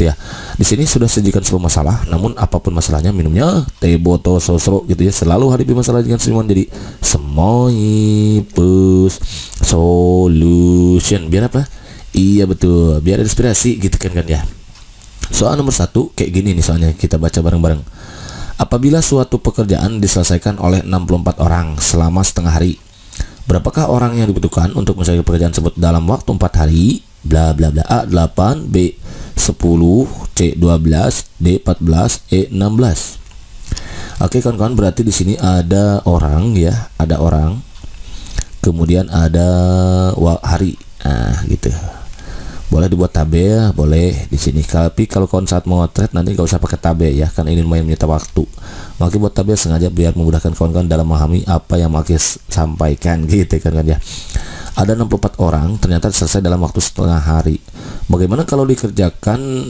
gitu ya. Di sini sudah sajikan sebuah masalah, namun apapun masalahnya minumnya teh botol sosro gitu ya. Selalu hadapi masalah dengan senyuman, jadi Semoipus solution. Biar apa? Iya betul, biar inspirasi gitu kan ya. Soal nomor 1 kayak gini nih, soalnya kita baca bareng-bareng. Apabila suatu pekerjaan diselesaikan oleh 64 orang selama setengah hari, berapakah orang yang dibutuhkan untuk menyelesaikan pekerjaan tersebut dalam waktu 4 hari? Bla bla bla. A 8, B 10, C 12, D 14, E 16. Oke kawan-kawan, berarti di sini ada orang ya, ada orang. Kemudian ada hari. Nah, gitu. Boleh dibuat tabel, boleh di sini. Tapi kalau kawan saat mau trade nanti nggak usah pakai tabel ya, kan ini lumayan menyita waktu. Maka buat tabel sengaja biar memudahkan kawan-kawan dalam memahami apa yang Maki sampaikan gitu kan ya. Ada 64 orang ternyata selesai dalam waktu setengah hari. Bagaimana kalau dikerjakan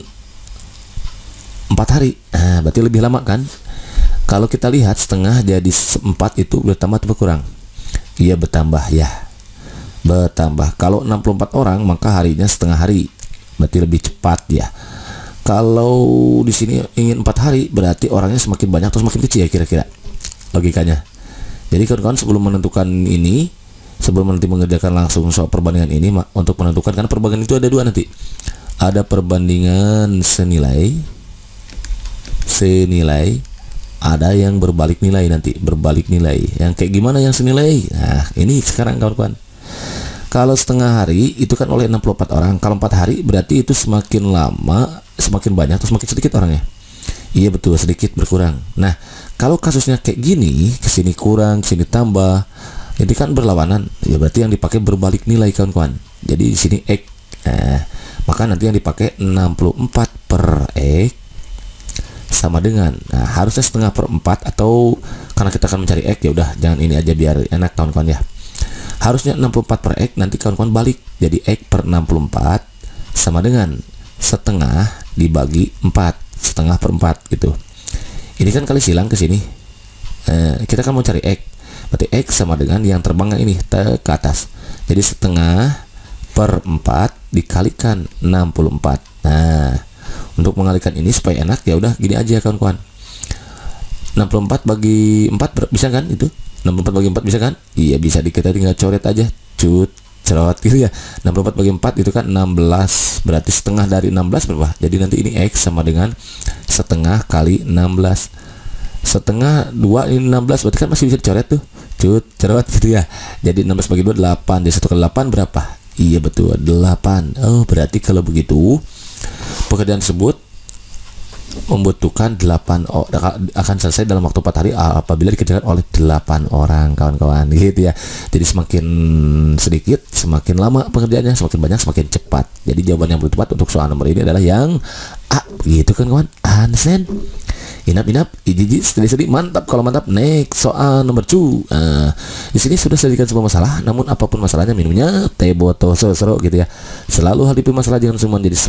4 hari? Nah, berarti lebih lama kan? Kalau kita lihat setengah jadi 4 itu bertambah atau berkurang? Iya bertambah ya. Bertambah. Kalau 64 orang maka harinya setengah hari, berarti lebih cepat ya. Kalau di sini ingin 4 hari berarti orangnya semakin banyak atau semakin kecil ya kira-kira logikanya. Jadi kawan-kawan sebelum menentukan ini, sebelum nanti mengerjakan langsung soal perbandingan ini, untuk menentukan, karena perbandingan itu ada dua nanti, ada perbandingan senilai, ada yang berbalik nilai nanti, berbalik nilai. Yang kayak gimana yang senilai? Nah ini sekarang kawan-kawan. Kalau setengah hari itu kan oleh 64 orang. Kalau 4 hari berarti itu semakin lama semakin banyak atau semakin sedikit orangnya? Iya betul, sedikit berkurang. Nah kalau kasusnya kayak gini, kesini kurang, kesini tambah, ini kan berlawanan. Ya berarti yang dipakai berbalik nilai kawan-kawan. Jadi di sini X. Maka nanti yang dipakai 64 per X sama dengan, nah harusnya setengah per 4, atau karena kita akan mencari X ya udah jangan ini aja biar enak kawan-kawan ya. Harusnya 64 per X, nanti kawan-kawan balik jadi X per 64 sama dengan setengah dibagi 4, setengah per 4 gitu. Ini kan kali silang ke sini. Kita kan mau cari X, berarti X sama dengan yang terbangnya ini ke atas. Jadi setengah per 4 dikalikan 64. Nah untuk mengalihkan ini supaya enak ya udah gini aja kawan-kawan. 64 bagi 4 bisa kan itu? 64 bagi 4 bisa kan? Iya bisa, kita tinggal coret aja, cerot gitu ya. 64 bagi 4 itu kan 16, berarti setengah dari 16 berapa? Jadi nanti ini X sama dengan setengah kali 16. Setengah 2 ini 16, berarti kan masih bisa dicoret tuh, cerot gitu ya. Jadi 16 bagi 2 8, jadi 1 kali 8 berapa? Iya betul 8. Oh berarti kalau begitu pekerjaan tersebut membutuhkan 8 akan selesai dalam waktu 4 hari apabila dikerjakan oleh 8 orang kawan-kawan gitu ya. Jadi semakin sedikit semakin lama pekerjaannya, semakin banyak semakin cepat. Jadi jawaban yang paling tepat untuk soal nomor ini adalah yang A gitu kan kawan. Understand? Inap ijiji sedih mantap. Kalau mantap next soal nomor 2. Di sini sudah sajikan sebuah masalah, namun apapun masalahnya minumnya teh botol sosro gitu ya. Selalu hadapi masalah jangan cuma jadi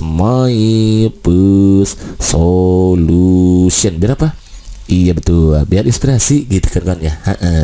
Semoipus solution. Biar apa? Iya betul, biar inspirasi gitu kan ya.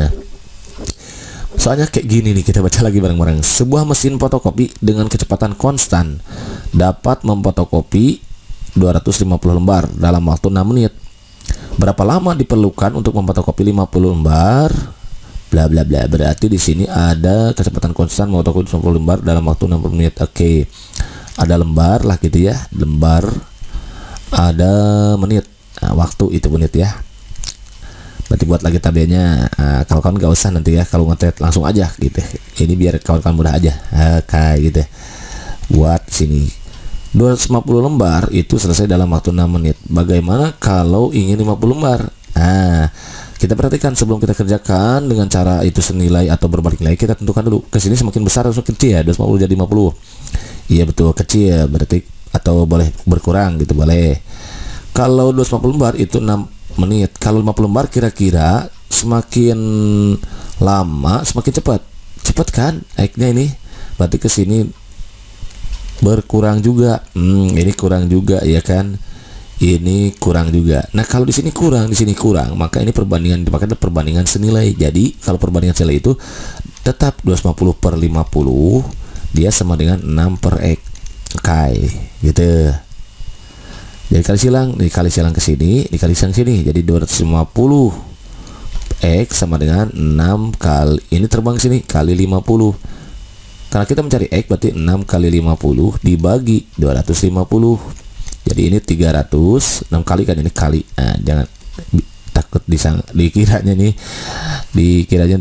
Soalnya kayak gini nih, kita baca lagi bareng-bareng. Sebuah mesin fotokopi dengan kecepatan konstan dapat memfotokopi 250 lembar dalam waktu 6 menit. Berapa lama diperlukan untuk memfotokopi 50 lembar? Bla bla bla. Berarti di sini ada kecepatan konstan memfotokopi 50 lembar dalam waktu 60 menit. Oke. Ada lembar lah gitu ya. Lembar. Ada menit. Nah, waktu itu menit ya. Berarti buat lagi tabelnya. Kalau kawan gak usah nanti ya, kalau ngetet langsung aja gitu. Ini biar kawan-kawan mudah aja. Kayak gitu. Buat sini 250 lembar itu selesai dalam waktu 6 menit. Bagaimana kalau ingin 50 lembar? Nah, kita perhatikan sebelum kita kerjakan dengan cara itu senilai atau berbalik nilai, kita tentukan dulu ke sini semakin besar atau semakin kecil ya. 250 jadi 50. Iya betul, kecil berarti, atau boleh berkurang gitu boleh. Kalau 250 lembar itu 6 menit. Kalau 50 lembar kira-kira semakin lama semakin cepat. Cepat kan? X-nya ini. Berarti ke sini berkurang juga. Ini kurang juga ya kan, ini kurang juga. Nah kalau di sini kurang, di sini kurang, maka ini perbandingan dipakai adalah perbandingan senilai. Jadi kalau perbandingan senilai itu tetap 250 per 50 dia sama dengan 6 per X. Oke gitu. Jadi dikali silang ke sini, dikali silang sini, jadi 250 X sama dengan 6 kali, ini terbang sini kali 50. Karena kita mencari X berarti 6 kali 50 dibagi 250. Jadi ini 300, 6 kali kan ini kali. Nah, jangan takut dikiranya nih, dikiranya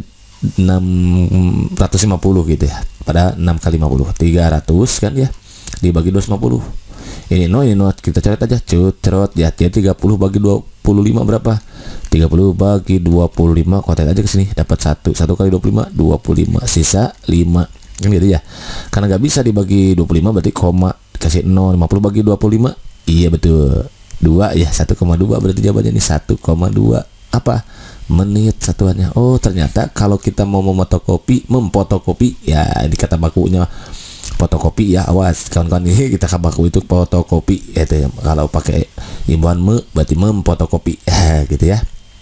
650 gitu ya. Pada 6 kali 50, 300 kan ya, dibagi 250. Ini no, kita coret aja, cerot ya. 30 bagi 25 berapa? 30 bagi 25, kotek aja ke sini, dapat 1 kali 25, 25, sisa 5 kan gitu ya. Karena nggak bisa dibagi 25 berarti koma, kasih 0. 50 bagi 25, iya betul 2 ya, 1,2 berarti jawabannya ini 1,2 apa? Menit satuannya. Oh, ternyata kalau kita mau memfotokopi ya, ini kata bakunya fotokopi ya, awas kawan-kawan, ini kita baku itu fotokopi ya, itu ya. Kalau pakai imbuhan berarti memfotokopi gitu ya.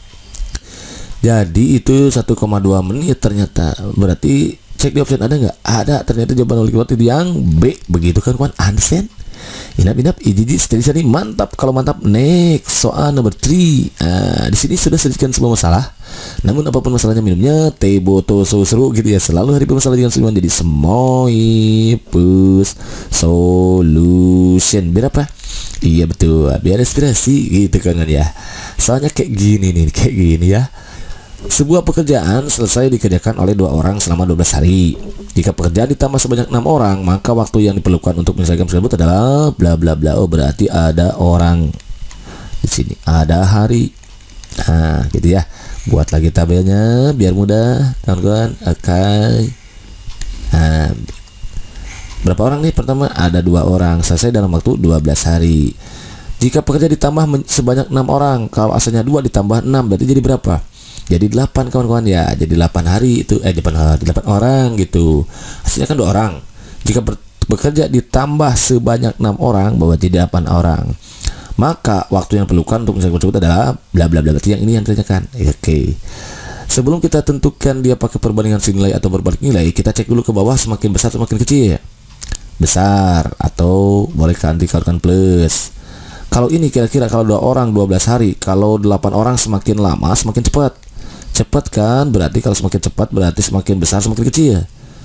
Jadi itu 1,2 menit ternyata. Berarti cek di option ada nggak? Ada, ternyata jawaban oleh itu yang B. Begitu kan kawan, Ansen. Inap ijiji seterusnya nih, mantap. Kalau mantap, next soal nomor 3. Nah, di sini sudah sedikit sebuah masalah. Namun apapun masalahnya, minumnya teh botol seru gitu ya. Selalu hari bermasalah dengan senyuman. Jadi Semoipus solution. Biar apa? Iya betul, biar inspirasi gitu kan ya. Soalnya kayak gini nih, kayak gini ya. Sebuah pekerjaan selesai dikerjakan oleh 2 orang selama 12 hari. Jika pekerjaan ditambah sebanyak 6 orang, maka waktu yang diperlukan untuk menyelesaikan tersebut adalah bla bla bla. Oh, berarti ada orang di sini, ada hari. Nah, gitu ya. Buat lagi tabelnya biar mudah, kawan-kawan. Oke. Nah, berapa orang nih? Pertama ada 2 orang, selesai dalam waktu 12 hari. Jika pekerja ditambah sebanyak 6 orang, kalau asalnya 2 ditambah 6 berarti jadi berapa? Jadi 8 kawan-kawan ya. Jadi 8 hari itu 8 orang gitu. Hasilnya kan 2 orang. Jika bekerja ditambah sebanyak 6 orang berarti 8 orang. Maka waktu yang diperlukan untuk menyelesaikan tersebut adalah bla bla bla. Berarti yang ini yang ditanyakan. Oke. Sebelum kita tentukan dia pakai perbandingan nilai atau berbalik nilai, kita cek dulu ke bawah, semakin besar semakin kecil. Besar atau boleh dikalikan plus. Kalau ini kira-kira kalau 2 orang 12 hari, kalau 8 orang semakin lama semakin cepat. Cepat kan, berarti kalau semakin cepat berarti semakin besar semakin kecil.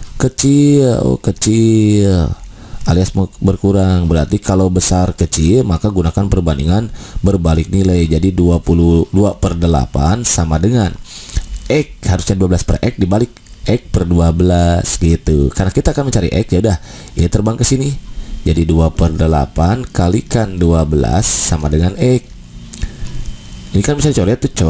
Kecil alias berkurang. Berarti kalau besar kecil maka gunakan perbandingan berbalik nilai. Jadi 22/8 sama dengan X, harusnya 12 per X dibalik X per 12 gitu. Karena kita akan mencari X, ya udah ini terbang ke sini. Jadi 2/8 kalikan 12 sama dengan X. Ini kan bisa dicoret tuh,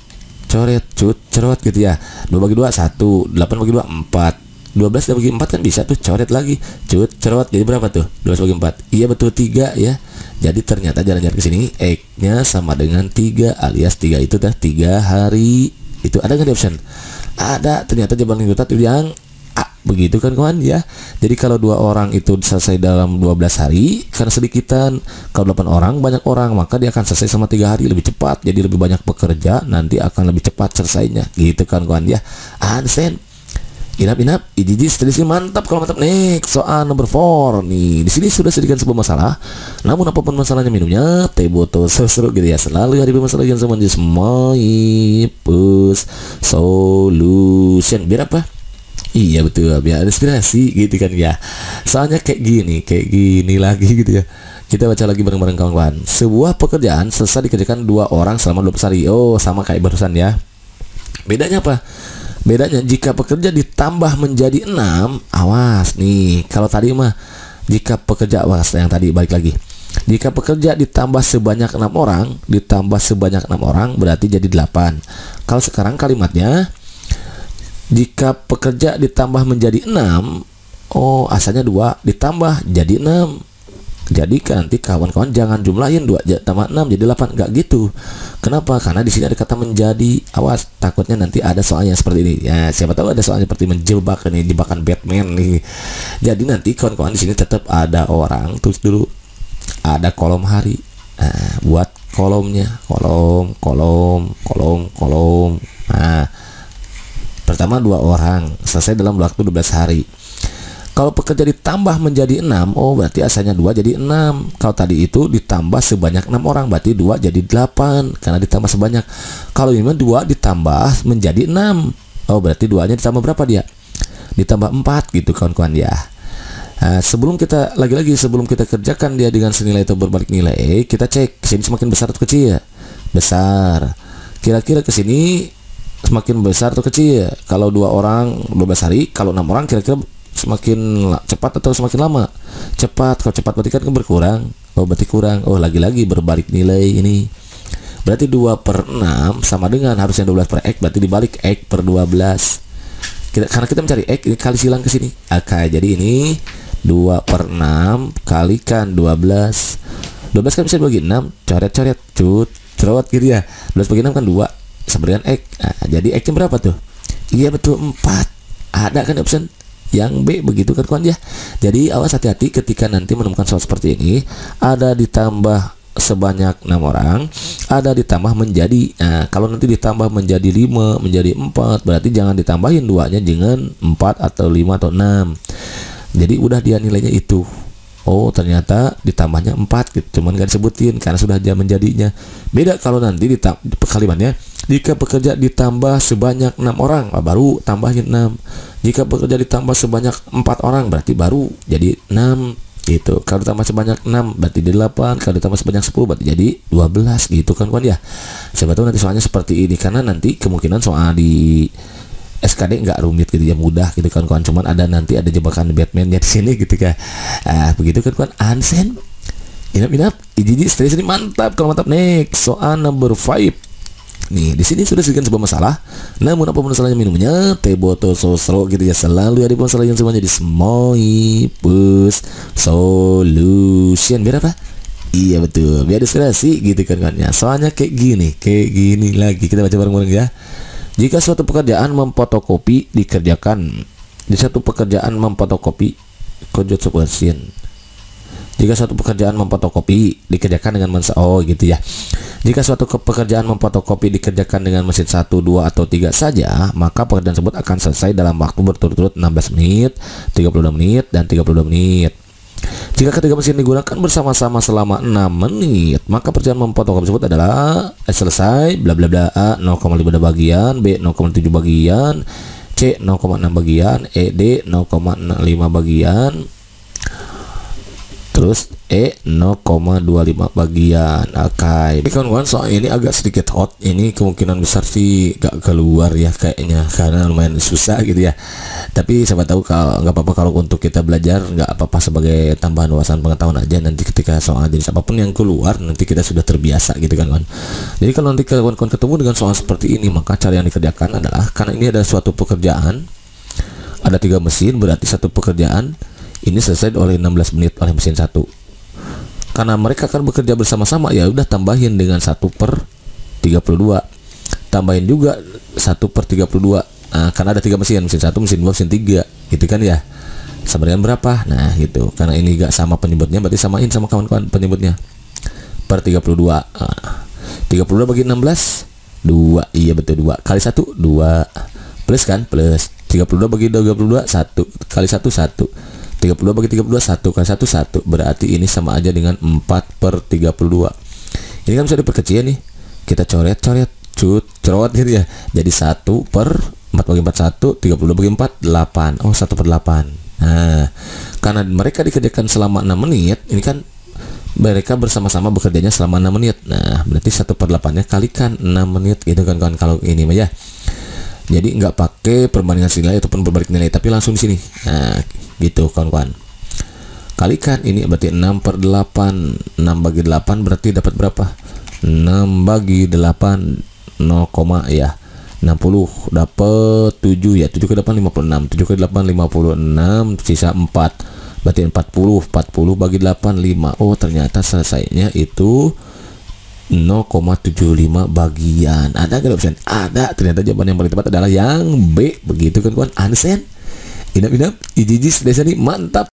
cerot gitu ya. 2 bagi 2 1, 8 bagi 2 4, 12 bagi 4 kan bisa tuh, coret lagi, cerot. Jadi berapa tuh? 12 bagi 4. Iya betul 3 ya. Jadi ternyata jalan-jalan ke sini X-nya sama dengan 3 alias 3 itu dah 3 hari. Itu ada nggak di option? Ada, ternyata jawaban yang A. Begitu kan kawan ya. Jadi kalau 2 orang itu selesai dalam 12 hari, karena sedikitan. Kalau 8 orang banyak orang, maka dia akan selesai sama 3 hari, lebih cepat. Jadi lebih banyak bekerja, nanti akan lebih cepat selesainya. Gitu kan kawan ya. Ansen. Inap ijiji seterusnya, mantap. Kalau mantap, next soal nomor 4 nih. Di sini sudah sedikit sebuah masalah. Namun apapun masalahnya, minumnya teh botol seru gitu ya. Selalu hari bermasalah yang sama. Semoipus solution. Biar apa? Iya betul, biar inspirasi gitu kan ya. Soalnya kayak gini lagi gitu ya. Kita baca lagi bareng-bareng kawan-kawan. Sebuah pekerjaan selesai dikerjakan 2 orang selama 12 hari. Oh, sama kayak barusan ya. Bedanya apa? Bedanya jika pekerja ditambah menjadi 6, awas nih. Kalau tadi mah jika pekerja, awas yang tadi balik lagi. Jika pekerja ditambah sebanyak 6 orang, berarti jadi 8. Kalau sekarang kalimatnya jika pekerja ditambah menjadi 6, oh asalnya 2 ditambah jadi 6. Jadi nanti kawan-kawan jangan jumlahin 2 tambah 6 jadi 8, enggak gitu. Kenapa? Karena di sini ada kata menjadi. Awas, takutnya nanti ada soalnya seperti ini. Ya, siapa tahu ada soalnya seperti menjebak nih, jebakan Batman nih. Jadi nanti kawan-kawan di sini tetap ada orang, tulis dulu ada kolom hari. Nah, buat kolomnya, kolom. Nah, pertama 2 orang selesai dalam waktu 12 hari. Kalau pekerja ditambah menjadi 6, oh berarti asalnya 2 jadi 6. Kalau tadi itu ditambah sebanyak 6 orang, berarti 2 jadi 8 karena ditambah sebanyak. Kalau ini 2 ditambah menjadi 6, oh berarti 2-nya ditambah berapa dia? Ditambah 4 gitu kawan-kawan ya. Nah, sebelum kita sebelum kita kerjakan dia dengan senilai atau berbalik nilai, kita cek sini semakin besar atau kecil. Besar. Kira-kira ke sini semakin besar atau kecil? Kalau 2 orang 12 hari, kalau 6 orang kira-kira semakin cepat atau semakin lama? Cepat. Kalau cepat berarti kan berkurang. Oh berarti kurang. Oh lagi-lagi berbalik nilai ini. Berarti 2/6 sama dengan harusnya 12 per X, berarti dibalik X per 12. Karena kita mencari X, ini kali silang ke sini. Oke, jadi ini 2/6 kalikan 12. 12 kan bisa dibagi 6, coret-coret, cerot gitu ya. 12 bagi 6 kan 2, sama dengan X. Nah, jadi X-nya berapa tuh? Iya betul 4. Ada kan option yang B begitu kan kawan ya. Jadi awas hati-hati ketika nanti menemukan soal seperti ini, ada ditambah sebanyak 6 orang, ada ditambah menjadi. Nah, kalau nanti ditambah menjadi 5, menjadi 4, berarti jangan ditambahin 2-nya dengan 4 atau 5 atau 6. Jadi udah dia nilainya itu. Oh ternyata ditambahnya 4 gitu, cuman gak disebutin karena sudah dia menjadinya. Beda kalau nanti kalimatnya, jika pekerja ditambah sebanyak 6 orang, baru tambahin 6. Jika pekerja ditambah sebanyak 4 orang, berarti baru jadi 6 gitu. Kalau ditambah sebanyak 6 berarti 8, kalau ditambah sebanyak 10 berarti jadi 12 gitu kan kawan ya. Siapa tahu nanti soalnya seperti ini, karena nanti kemungkinan soal di SKD nggak rumit gitu ya, mudah gitu kan kawan. Cuman nanti ada jebakan Batman-nya di sini gitu kan. Begitu kan kawan. Ansen. Inap, iji stress ini mantap. Kalau mantap, next soal number 5. Nih, di sini sudah sekian sebuah masalah. Namun apa masalahnya minumnya? Teh botol sosro gitu ya. Selalu ada masalah yang semuanya di Smoipus Solution. Biar apa? Iya betul, biar inspirasi gitu kan ya. Soalnya kayak gini lagi. Kita baca bareng-bareng ya. Jika suatu pekerjaan memfotokopi dikerjakan, jika suatu pekerjaan memfotokopi dikerjakan dengan gitu ya. Jika suatu pekerjaan memfotokopi dikerjakan dengan mesin 1, 2 atau 3 saja, maka pekerjaan tersebut akan selesai dalam waktu berturut-turut 16 menit, 32 menit, dan 32 menit. Jika ketiga mesin digunakan bersama-sama selama 6 menit, maka pekerjaan memfotokopi tersebut adalah selesai bla bla bla. A 0,5 bagian, B 0,7 bagian, C 0,6 bagian, D 0,5 bagian, terus E 0,25 bagian. Oke, kawan-kawan, soal ini agak sedikit hot. Ini kemungkinan besar sih gak keluar ya kayaknya, karena lumayan susah gitu ya. Tapi siapa tahu, kalau nggak apa-apa kalau untuk kita belajar, nggak apa-apa sebagai tambahan wawasan pengetahuan aja. Nanti ketika soal jenis apapun yang keluar, nanti kita sudah terbiasa gitu kan kawan. Jadi kalau nanti kawan-kawan ketemu dengan soal seperti ini, maka cara yang dikerjakan adalah, karena ini ada suatu pekerjaan, ada 3 mesin, berarti satu pekerjaan ini selesai oleh 16 menit oleh mesin 1. Karena mereka akan bekerja bersama-sama, ya udah tambahin dengan 1/32. Tambahin juga 1/32. Nah, karena ada 3 mesin, mesin 1, mesin 2, mesin 3, gitu kan ya. Sama dengan berapa? Nah, gitu. Karena ini gak sama penyebutnya, berarti samain sama kawan-kawan penyebutnya. Per 32. 32 bagi 16, 2. Iya betul, 2. Kali 1, 2. Plus kan? Plus. 32 bagi 32, 1. Kali 1, 1. 32 bagi 32, 1 kali 1, 1. Berarti ini sama aja dengan 4/32. Ini kan bisa diperkecil nih. Kita coret-coret, cerot gitu ya. Jadi 1/4 bagi 4, 1. 32 bagi 4, 8. Oh, 1/8. Nah, karena mereka dikerjakan selama 6 menit, ini kan mereka bersama-sama bekerjanya selama 6 menit. Nah, berarti 1/8-nya kalikan 6 menit gitu kan kawan, kalau ini mah ya. Jadi nggak pakai perbandingan nilai ataupun berbalik nilai, tapi langsung di sini. Nah, gitu kawan-kawan. Kalikan ini berarti 6/8. 6 bagi 8 berarti dapat berapa? 6 bagi 8 0, ya 60, dapat 7 ya. 7 ke 8 56, 7 ke 8 56, sisa 4. Berarti 40 bagi 8 5. Oh, ternyata selesainya itu 0,75 bagian. Ada nggak option? Ada. Ternyata jawaban yang paling tepat adalah yang B. Begitu kan kawan. Ansen. Inap iji desa nih mantap.